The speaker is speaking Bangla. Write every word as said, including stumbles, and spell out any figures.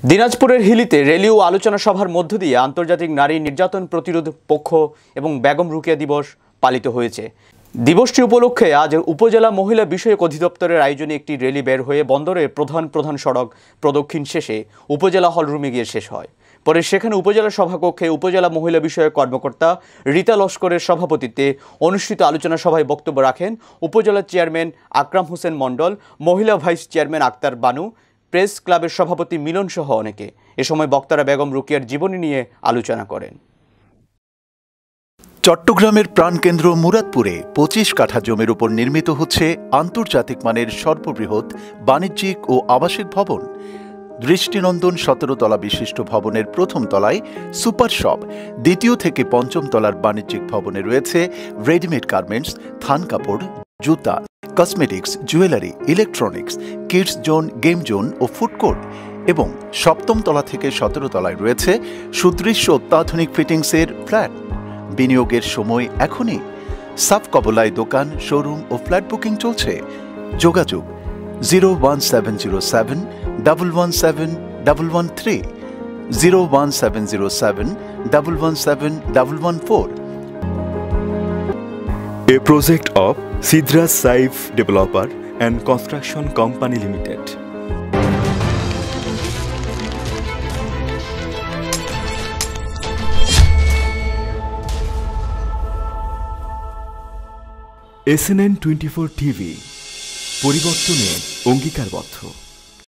দিনাজপুরের হিলিতে র্যালি ও আলোচনা সভার মধ্য দিয়ে আন্তর্জাতিক নারী নির্যাতন প্রতিরোধ পক্ষ এবং বেগম রোকেয়া দিবস পালিত হয়েছে। দিবসটি উপলক্ষে আজ উপজেলা মহিলা বিষয়ক অধিদপ্তরের আয়োজনে একটি র্যালি বের হয়ে বন্দরের প্রধান প্রধান সড়ক প্রদক্ষিণ শেষে উপজেলা হলরুমে গিয়ে শেষ হয়। পরে সেখানে উপজেলা সভাকক্ষে উপজেলা মহিলা বিষয়ক কর্মকর্তা রীতা লস্করের সভাপতিত্বে অনুষ্ঠিত আলোচনা সভায় বক্তব্য রাখেন উপজেলা চেয়ারম্যান আকরাম হোসেন মণ্ডল, মহিলা vice chairman Akhtar Banu, press ক্লাবের সভাপতি মিলন সহ অনেকে। এ সময় বক্তারা বেগম রোকেয়ার জীবনী নিয়ে আলোচনা করেন। চট্টগ্রামের প্রাণকেন্দ্র মুরাদপুরে পঁচিশ কাঠা জমির উপর নির্মিত হচ্ছে আন্তর্জাতিক মানের সর্ববৃহৎ বাণিজ্যিক ও আবাসিক ভবন। দৃষ্টিনন্দন সতেরো তলা বিশিষ্ট ভবনের প্রথম তলায় সুপার শপ, দ্বিতীয় থেকে পঞ্চম তলার বাণিজ্যিক ভবনে রয়েছে রেডিমেড গার্মেন্টস, থান কাপড়, জুতা, cosmetics, jewellery, electronics, kids zone, game zone ও ফুড কোর্ট এবং সপ্তম তলা থেকে সতেরো তলায় রয়েছে সুদৃশ্য অত্যাধুনিক ফিটিংসের ফ্ল্যাট। বিনিয়োগের সময় এখনই। সাব কবলায় দোকান, শোরুম ও ফ্ল্যাট বুকিং চলছে। যোগাযোগ zero one seven zero seven double one seven double one three, zero one seven zero seven double one seven double one four. A project of Sidra Saif Developer and Construction Company Limited. S N N twenty four TV, পরিবর্তনে অঙ্গীকারবদ্ধ।